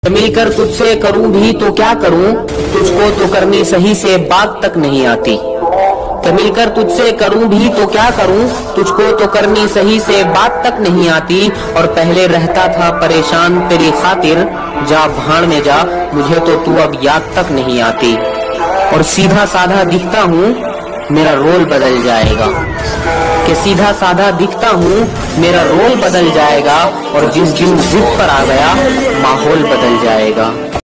मिलकर तुझसे करूं भी तो क्या करूं, तुझको तो करनी सही से बात तक नहीं आती। मिलकर तुझसे करूं भी तो क्या करूं, तुझको तो करनी सही से बात तक नहीं आती। और पहले रहता था परेशान तेरी खातिर, जा भाड़ में जा मुझे तो तू अब याद तक नहीं आती। और सीधा साधा दिखता हूँ मेरा रोल बदल जाएगा, कि सीधा साधा दिखता हूँ मेरा रोल बदल जाएगा। और जिस दिन जिद पर आ गया माहौल बदल जाएगा।